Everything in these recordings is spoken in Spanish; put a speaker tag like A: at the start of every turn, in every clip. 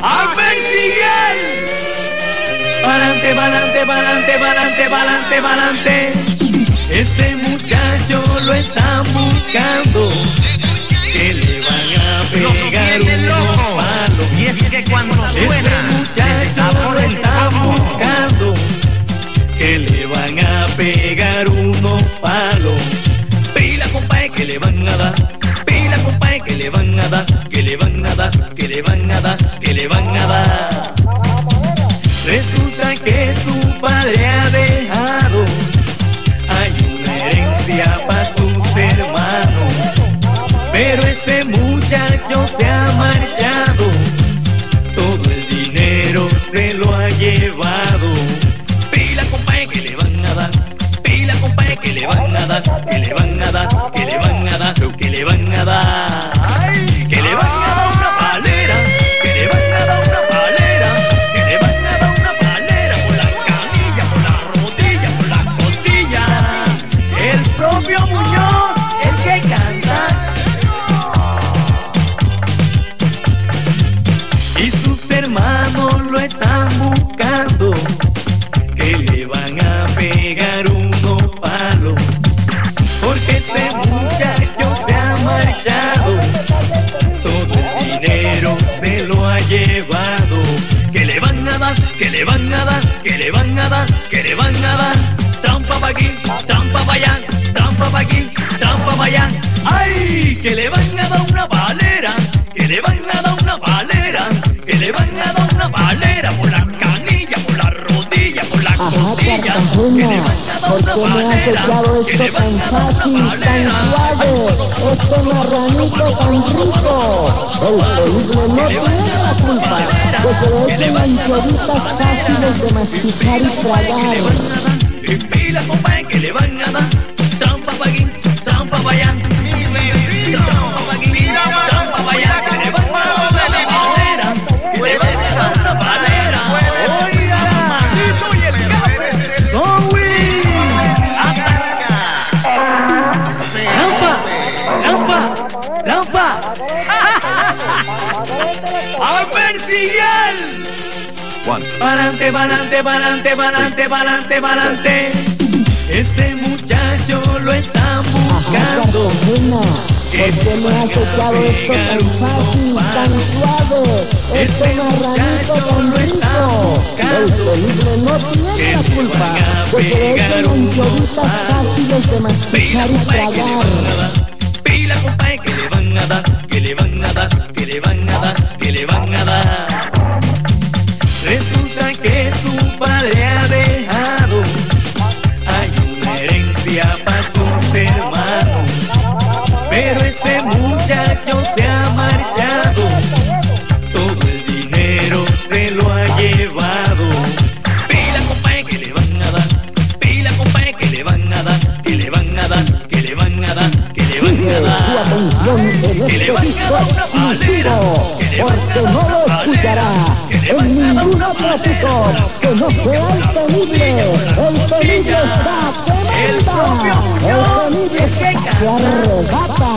A: ¡Alberciguel! Pa'lante, pa'lante, pa'lante, pa'lante, pa'lante, pa'lante. Ese muchacho lo están buscando, que le van a pegar unos palos.
B: Y es que cuando suena,
A: ese muchacho lo están buscando, que le van a pegar unos palos. Pila, compadre, que le van a dar. Pila, compadre, que le van a dar, que le van a dar, que le van a dar, que le van a dar. Resulta que su padre ha dejado, hay una herencia para sus hermanos, pero ese muchacho se ha marchado, todo el dinero se lo ha llevado. Pila, compadre, que le van a dar. Pila, compadre, que le van a dar, que le van a dar, que le van a dar, que le van a dar. Que le van a dar una palera, que le van a dar una palera, que le van a dar una palera por la canilla, por la rodilla, por la costilla. El propio Muñoz, el que canta. Y sus hermanos lo están buscando, que le van a pegar unos palos, porque ese muchacho se ha marchado, todo el dinero se lo ha llevado. Que le van a dar, que le van a dar, que le van a dar, que le van a dar. Trampa pa' aquí, trampa pa' allá, trampa pa' aquí, trampa pa' allá. ¡Ay! Que le van a dar una valera, que le van a dar una valera, que le van a dar una valera por la canilla, por la rodilla, por la costilla. Que le van a dar una valera, que le van a dar una valera.
C: Este marranito tan rico, el peligro no tiene la culpa de que le echen anchovitas fáciles de masticar y tragar.
A: Pila, compadre, que le van a dar. Trampa pa' aquí, trampa pa' allá, trampa pa' aquí, trampa pa' allá. Que le van a dar una valera, que le van a dar una valera. Oiga, maldito y el café. ¡Zoe! ¡Lampa! ¡Lampa! ¡Lampa! ¡Alberciguel! Pa'lante, pa'lante, pa'lante, pa'lante, pa'lante, pa'lante. Ese muchacho lo están buscando,
C: ¿Por qué me has echado esto tan fácil, tan suave? Este marranito tan rico, el peligro no tiene la culpa de que le echen anchovitas fáciles de masticar y tragar.
A: Pila, compadre, que le van a dar, que le van a dar, que le van a dar, que le van a dar. Resulta que su padre ha dejado, hay una herencia para sus hermanos, pero ese muchacho se ha marchado, todo el dinero se lo ha llevado. Pila, compadre, que le van a dar. Pila, compadre, que le van a dar, que le van a dar, que le van a dar, que le van a dar. Que le van a dar una valera, que le van a dar una valera, que le van a dar una valera,
C: que no sea el peligro. El peligro está tremenda. El peligro se arrebata.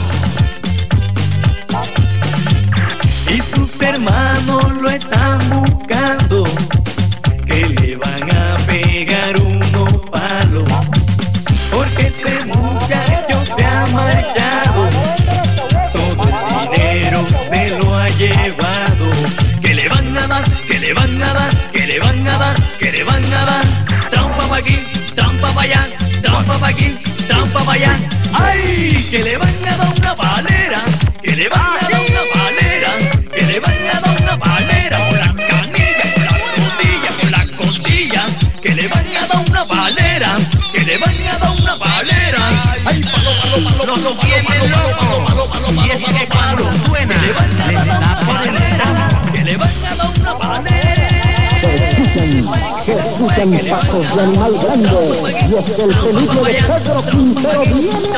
A: Y sus hermanos lo están buscando, que le van a pegar unos palos, porque ese muchacho se ha marchado, todo el dinero se lo ha llevado. Que le van a dar, que le van a dar, que le van a dar, que le van a dar. Trampa pa' aquí, trampa pa' allá, trampa pa' aquí, trampa pa' allá. ¡Ay! Que le van a dar una valera, que le van a dar una valera, que le van a dar una valera por la canilla, por la rodilla, por la costilla. Que le van a dar una valera, que le van a dar una valera. ¡Ay, palo, palo, palo,
B: lo tiene loco! Y es que cuando suena,
A: que le van a dar una valera, que le van a dar una valera.
C: Se escuchan pasos de animal grande, y es que el peligro de Pedro Quintero viene